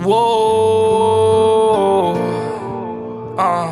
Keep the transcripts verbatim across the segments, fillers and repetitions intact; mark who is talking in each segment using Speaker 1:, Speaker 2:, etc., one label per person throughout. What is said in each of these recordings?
Speaker 1: Whoa. Uh.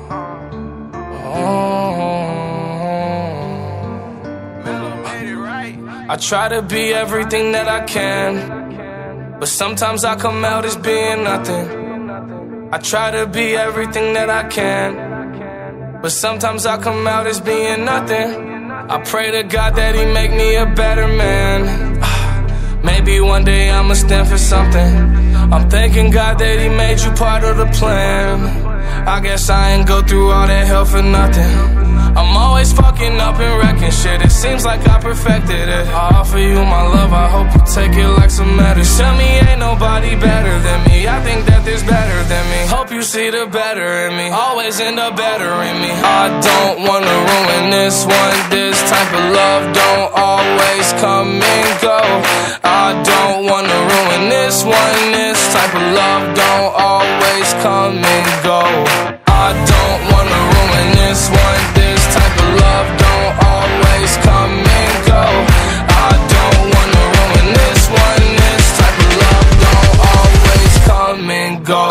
Speaker 1: I try to be everything that I can, but sometimes I come out as being nothing. I try to be everything that I can, but sometimes I come out as being nothing. I pray to God that He make me a better man. Maybe one day I'ma stand for something. I'm thanking God that He made you part of the plan. I guess I ain't go through all that hell for nothing. I'm always fucking up and wrecking shit. It seems like I perfected it. I offer you my love, I hope you take it like some medicine. Tell me ain't nobody better than me. I think that there's better than me. Hope you see the better in me. Always end up better in me. I don't wanna ruin this one. This type of love don't always come and go. I don't wanna ruin this one. This type of love don't always come and go. I don't wanna ruin this one. This type of love don't always come and go. I don't wanna ruin this one. This type of love don't always come and go.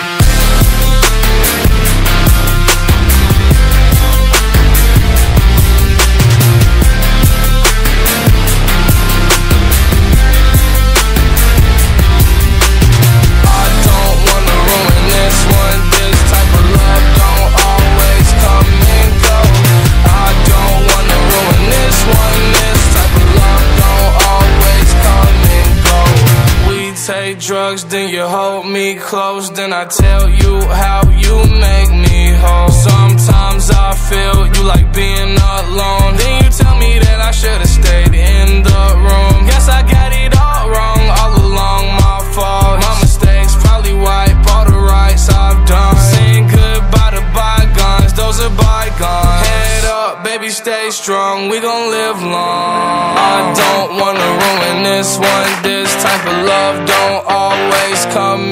Speaker 1: Take drugs, then you hold me close. Then I tell you how you make me whole. Sometimes I feel you like being alone. Then you tell me that I should've stayed in the room. Guess I got it all wrong, all along my fault. My mistakes probably wipe all the rights I've done. Saying goodbye to bygones, those are bygones. Head up, baby, stay strong, we gon' live long. I don't wanna ruin this one. This type of love don't always come